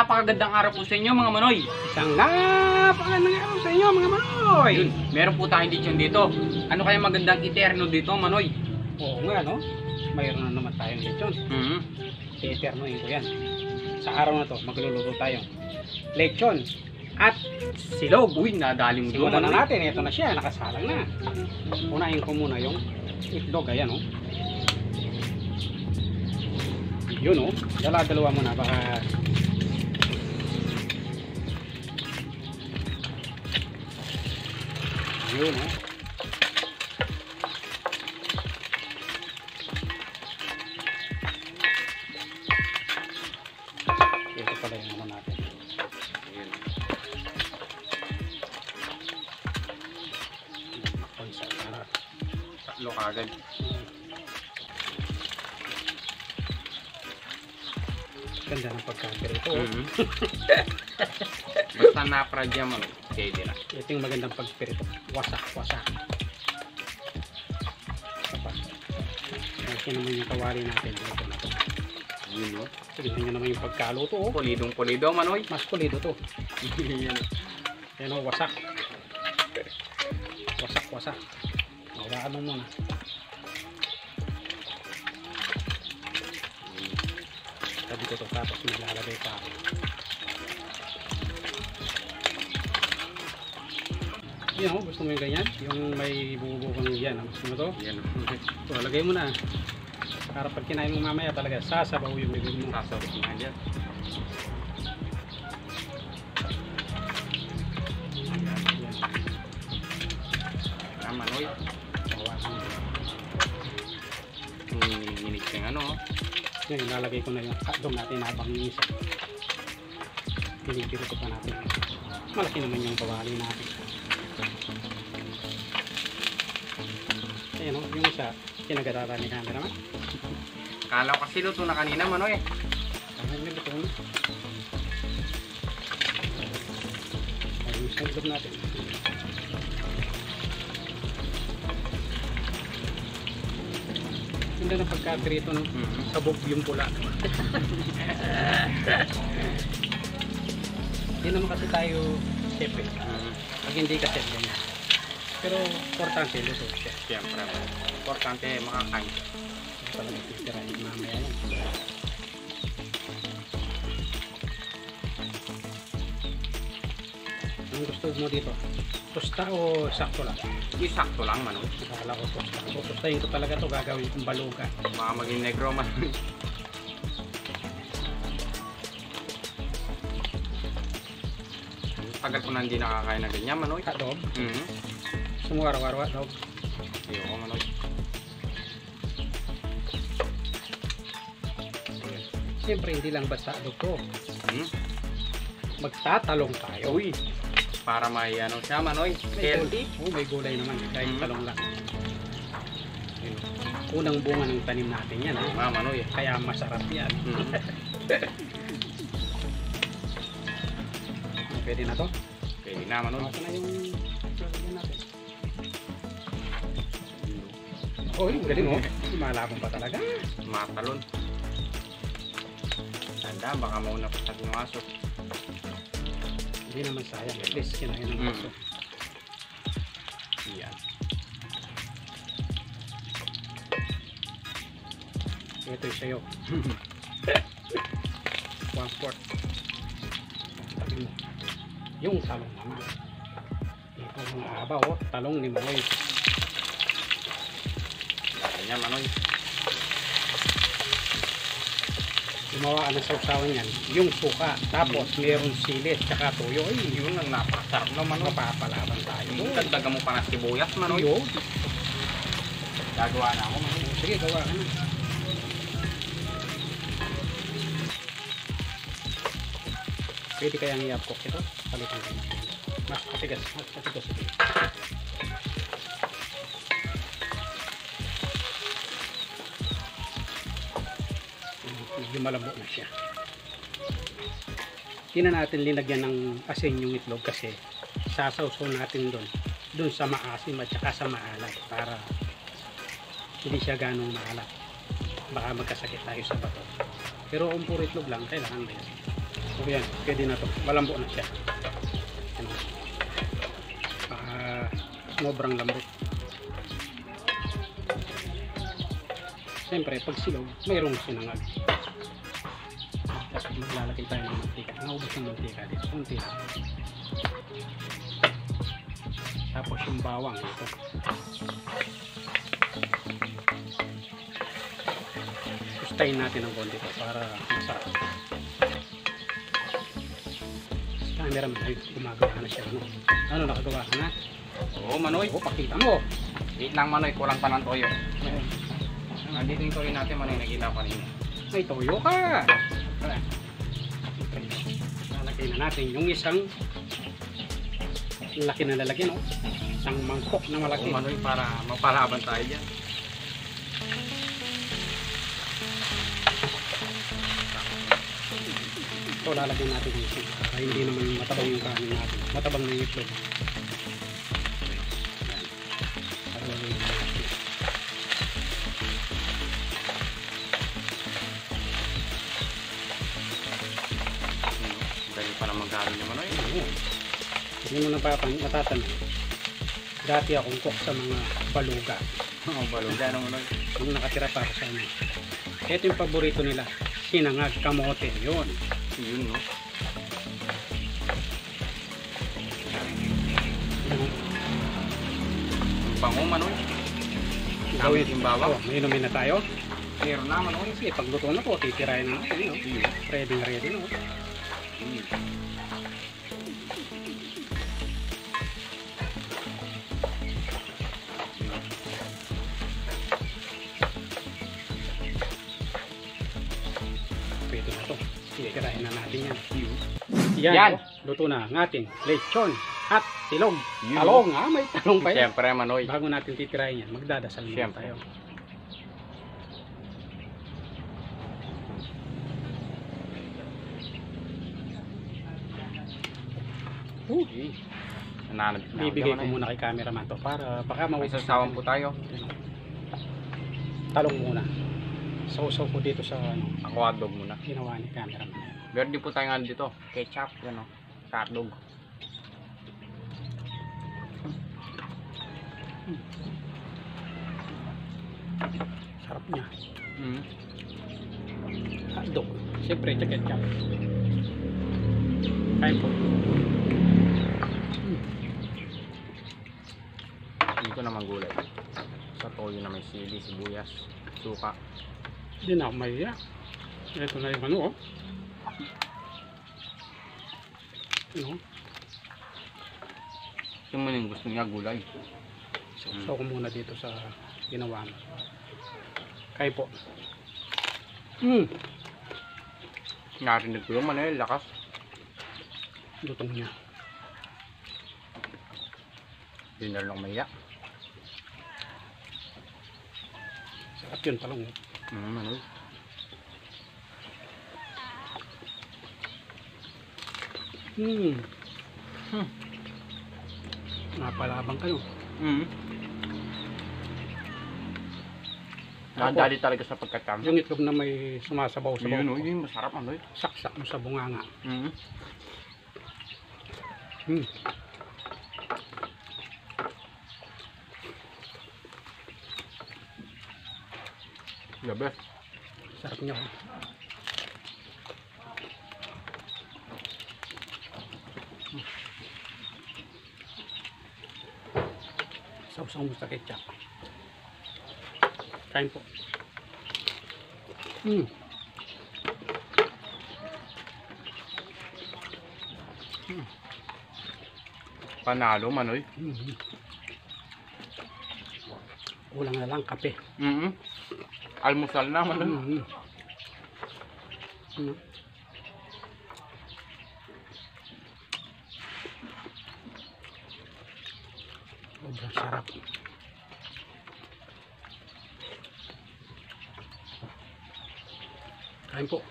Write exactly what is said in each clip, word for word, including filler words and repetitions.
napakagandang araw po sa inyo mga manoy. Isang napakagandang araw sa inyo mga manoy. Yun, meron po tayong lechon dito. Ano kaya magandang iterno dito manoy? Oo nga no, mayroon na naman tayong lechon. Mm-hmm. I-eternoin ko yan. Sa araw na to, magluluto tayo lechon at silog. Uy, nadali mo doon. Simulan na natin, ito na siya, nakasalang na. Unahin ko muna yung itlog, ayan o. Oh. Yun o, oh. Dala-dalawa muna, baka yun o. Oh. Ito pala yung naman natin. Ayun. Pansa para Tatlo kagad. ganda ng pagkakirito oh. Mm-hmm. Basta na-prad yan manoy, pwede na. Ito yung magandang pagpirito. Wasak, wasak. Kasi naman yung kawali natin. Ito na to. Yun o. Tignan nyo naman yung pagkaluto oh. Pulidong pulido manoy. Mas pulido to. Yan. Yan o, wasak. Wasak, wasak. Mawaan mo muna. Sabi ko to, tapos maglalagay pa ako. Yan o, gusto mo yung ganyan? Yung may bubukang yan. Gusto mo to? Yan o. Ito, lagay mo na. Para pag kinain mo mamaya talaga, sasabaw yung bibig mo. Sasawit nga dyan. Yan. Yan manoy. Hawakan mo. Hinihinig kang ano o. Yan, ilalagay ko na yung hotdog natin habang isa. Pinipirito pa natin. Malaki naman yung kawali natin. Ayan o, yung isa, kinagadara ni camera naman. Kala ko kasi luto na kanina manoy. Ayan yung luto na. Ayan yung hotdog natin. Ganda ng pagkaprito no? Mm-hmm. Sabog yung pula. Hindi naman kasi tayo chef eh. Mm-hmm. Pag hindi ka chef ganyan. Pero importante luto siya. Siyempre, importante makakain. Talaga titirahin mamaya yan. Anong gusto mo dito? Tosta o sakto lang? Isakto lang manoy. Akala ko tosta. So, tostahin ko talaga to, gagawin kong baluga. Baka maging negro manoy. Tagal ko na hindi nakakain na ganyan manoy. Hotdog. Mm-hmm. Sumuwar-war hotdog. Ayoko manoy. Siyempre hindi lang basta hotdog to. Hmm? Magtatalong tayo. Uy, para may ano siya manoy. May Healthy. gulay. Oh, may gulay naman. Kahit Mm. talong lang. Yun. Unang bunga ng tanim natin yan. Ha? Ah, manoy. Kaya masarap yan. Mm-hmm. Pwede na to? Pwede na manoy. Ito na yung lalagyan natin. Oh, yung galing oh. Malabong pa talaga. Matalon. Tanda, baka mauna pa sa yung aso. Hindi naman sayang. At least kinain ng Mm. aso. Yan. Ito yung sayo. One fourth. Tabi mo. Yung talong naman. Ito yung abaw. Oh. Talong ni Manoy. Ganyan manoy. Gumawa ka ng sausawan yan. Yung suka. Tapos mayroong sili. Tsaka tuyo. Ay, Yun ang napakasarap naman manoy. mapapalaban tayo. Dagdagan mo pa na sibuyas manoy. Tuyo. Gagawa na ako manoy. Sige, gawa ka na. Pwede kayang i-upcook ito. Palitan ka na. Mas matigas. Mas matigas ito. Medyo malambot na siya. Hindi na natin linagyan ng asin yung itlog kasi sasawsaw natin doon. Doon sa maasim at saka sa maalat para hindi siya ganong maalat. Baka magkasakit tayo sa bato. Pero kung puro itlog lang, kailangan din. So yan, pwede na to. Malambo na siya. Ano? Ah, sobrang lambot. Siyempre, pag silog, mayroong sinangag. Tapos maglalagay tayo ng mantika. Naubos ng mantika dito. Kunti lang. Tapos yung bawang ito. Gustahin natin ng konti ito para masarap. Cameraman ay gumagawa na siya. Ano, ano nakagawa ka na? Oo, Manoy. Oo, pakita mo. Wait lang, Manoy. Kulang pa ng toyo. Ayun. Nandito yung toyo natin, Manoy. Nakita ko kanina. May toyo ka. Lalagay na natin yung isang laki na lalagyan, no? Isang mangkok na malaki. Oo, Manoy, para mapalaban tayo dyan. Ito lalagyan natin yung isang para hindi naman matabang yung kanin natin. Matabang na yung itlog. Ayan. Lalagyan natin. Dali pa naman gano'n yung Manoy. Oo. Hindi mo napapang natatanong. Dati akong cook sa mga baluga. Oo, balog. Gano'n, Manoy. Yung nakatira para sa amin. Ito yung paborito nila. Sinangag, kamote. Yun. Yun, no? Ang bango, Manoy. Gamit yung bawang. Oh, may inumin na tayo. Meron na, Manoy. Sige, pagluto na po, titirahin na natin. No? Ready na ready. No? Pwede na to. Titirahin na natin yan. Yan, Yan. oh, luto na ang ating lechon at tilog. Yun. Talong ha, may talong pa yan. Siyempre, Manoy. Bago natin titirahin yan, magdadasal muna Siyempre. tayo. Uh, Nananabit na ako bibigay dyan, ko Manoy. muna kay cameraman to para baka May maubos sasawan natin. po tayo. Talong muna. Sausaw ko dito sa ano, Ako hotdog muna. ginawa ni cameraman. Meron din po tayong ano dito. Ketchup, yan o. Hotdog. Sarap niya. Mm. Hotdog. Siyempre, ito ketchup. Kain po. Dito naman gulay. Sa toyo na may sili, sibuyas, suka. Hindi na ako mahiya. Ito na yung ano, oh. Ano? Yung man yung gusto niya gulay. Sausaw ko muna dito sa ginawa mo. Kain po. Hmm. Narinig ko yung Manoy, lakas. Lutong niya. Hindi na lang maya. Sarap yun talong. Mm, Manoy. Hmm. Hmm. Napalabang ka, no? Mm. Nakadali talaga sa pagkatang. Yung itlog na may sumasabaw-sabaw. Yun o, yun masarap Manoy. Saksak mo sa bunganga. Mm. Hmm. Gabi. Sarap niya, oh. Sausaw mo sa ketchup. Kain po. Hmm. Panalo Manoy. Hmm. Kulang na lang kape. Mm. Almusal na Manoy. Hmm. Hmm. Sobrang sarap. Kain po.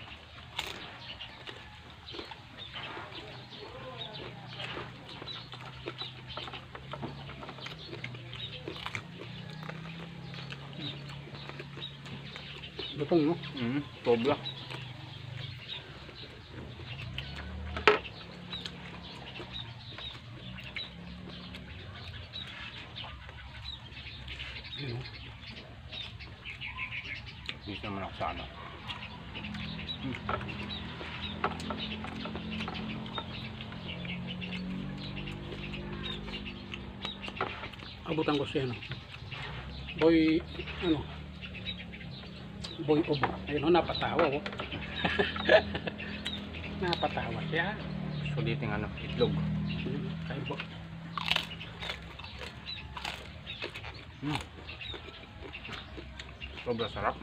Lutong, no? Mm. Sobra. Yun, oh. Dito naman ako sa ano. Hmm. Abutan ko siya, no? Boy, ano? Boy Ubo. Ayun, oh, napatawa, oh. Napatawa siya. Suliting ano, itlog. Hmm, kain po. Hmm. Sobrang sarap.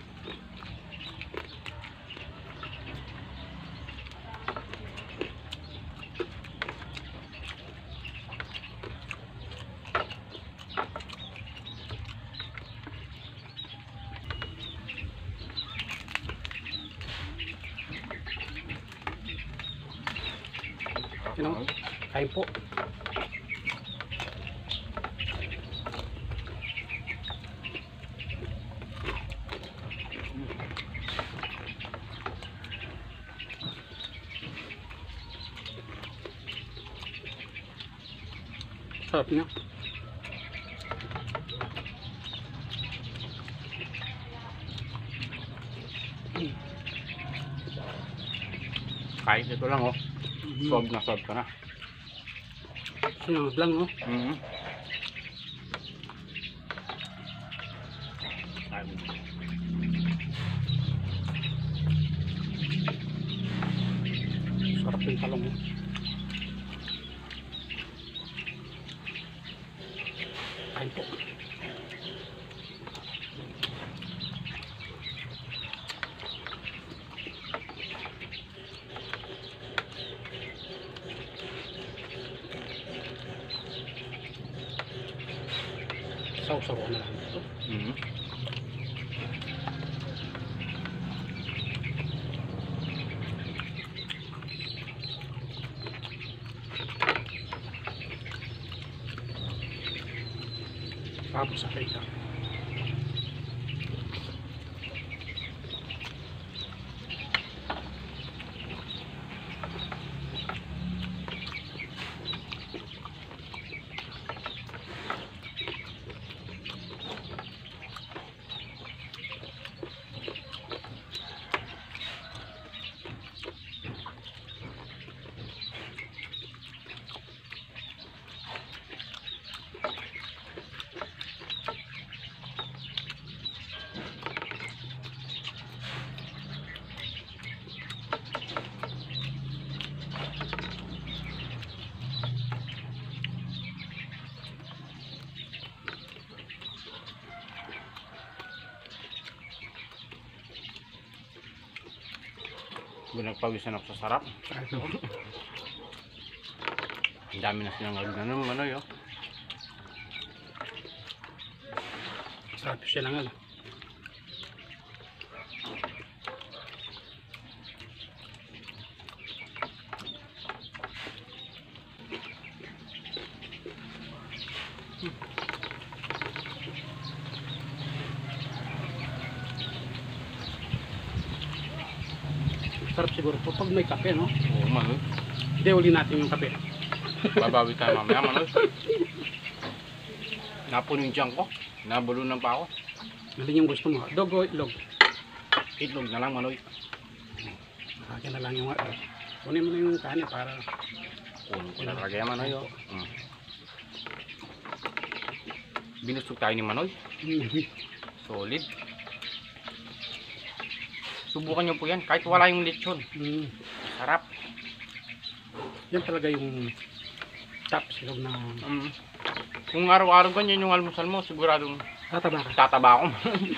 Yun, oh. Kain po. Sarap niya. Kahit ito lang oh. Sob na sob ka na. Sinangag lang, no? Mm-hmm. Sarap yung talong, oh. Kain po. Saw-saw na lang ito. Mm-hmm. Tapos sa kaya. Nagpawisan ako sa sarap. Ang dami na silang agad na naman ano yun. Sarap siya lang, ano? Sarap siguro po pag may kape, no? Oo man eh. Hindi, uli natin yung kape. Babawi tayo mamaya man eh. Napon yung tiyan ko. Nabulunan pa ako. Ano yung gusto mo? Dogo, itlog. Itlog na lang manoy. Akin na lang yung ano. Kunin mo na yung kanin para Kunin ko na talaga yan manoy. Oh. Mm. Binusog tayo ni Manoy. Solid. Subukan nyo po yan. Kahit wala yung lechon. Mm. Sarap. Yan talaga yung top silog na Mm. Kung araw-araw ganyan yung almusal mo, siguradong tataba ka. tataba ako.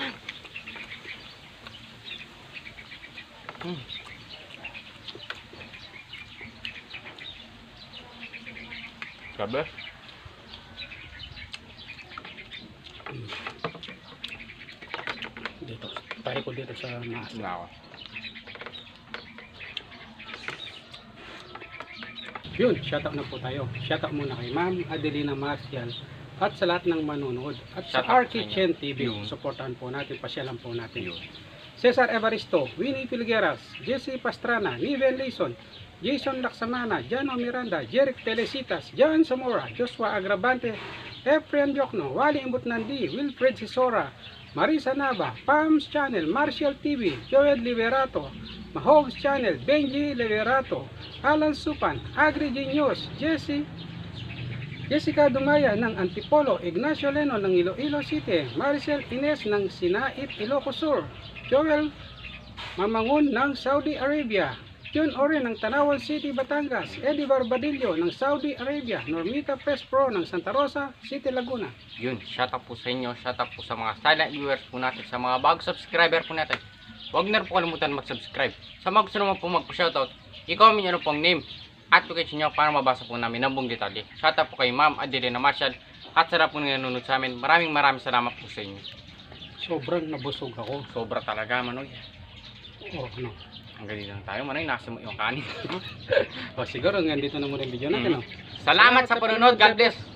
Hmm. Sabi? Dito. Tayo ko dito sa maas. Nga ako. Yun, shoutout na po tayo. Shoutout muna kay Ma'am Adelina Marcial at sa lahat ng manonood. At sa Shoutout R K Chen T V, Yun. supportahan po natin, pasyalan po natin. Yun. Cesar Evaristo, Winnie Pilgueras, Jesse Pastrana, Niven Leison, Jason Laksamana, Jano Miranda, Jeric Telesitas, Jan Zamora, Joshua Agravante, Efren Jokno, Wally Imbutnandi, Wilfred Sisora, Marisa Nava, Pams Channel, Martial T V, Joel Liberato, Mahogs Channel, Benji Liberato, Alan Supan, Agri Genius, Jesse, Jessica Dumaya ng Antipolo, Ignacio Leno ng Iloilo City, Maricel Ines ng Sinait, Ilocos Sur, Joel Mamangun ng Saudi Arabia, Jun Ore ng Tanawan City, Batangas, Eddie Barbadillo ng Saudi Arabia, Normita Press Pro ng Santa Rosa City, Laguna. Yun, shout out po sa inyo, shout out po sa mga silent viewers po natin, sa mga bagong subscriber po natin. Huwag na rin po kalimutan mag-subscribe. Sa mga gusto naman po magpo-shoutout, i-comment nyo na pong name at location nyo para mabasa po namin ng buong detalye. Shout out po kay Ma'am Adelina Marshall at sarap po nanonood sa amin. Maraming maraming salamat po sa inyo. Sobrang nabusog ako. Sobra talaga, Manoy. Oh, ano? Hanggang dito na tayo, Manoy. Nasa mo yung kanin. O siguro, hanggang dito na muna yung video natin. Mm. Oh. Salamat sa panonood. God bless.